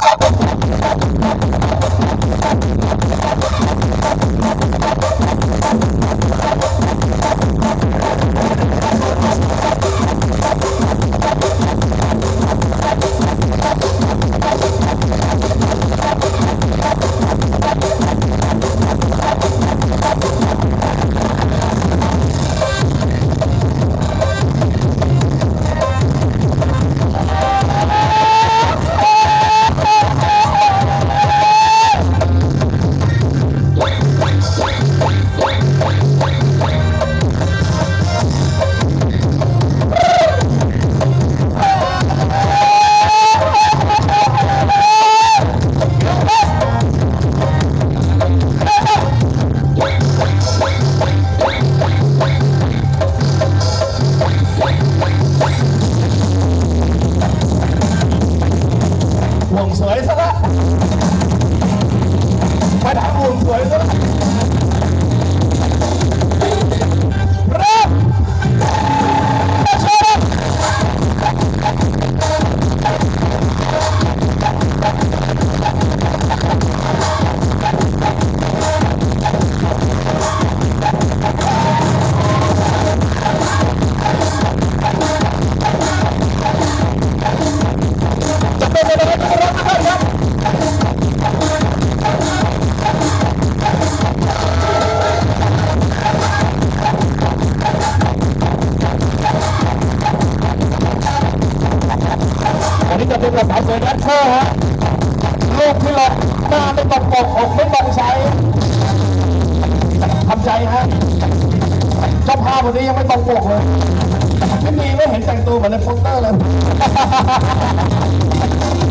ห่วงสวยซะละไปถามห่วงสวยซะละเริ่มวันนี้จะเป็นกระสาวสวยแดนเซอร์ฮะลูกที่หลบหน้าไม่ตรงปกอกไม่ตรงใช้ทำใจฮะเจ้าภาพวันนี้ยังไม่ตรงปกเลยไม่เห็นแต่งตัวเหมือนในโปสเตอร์เลย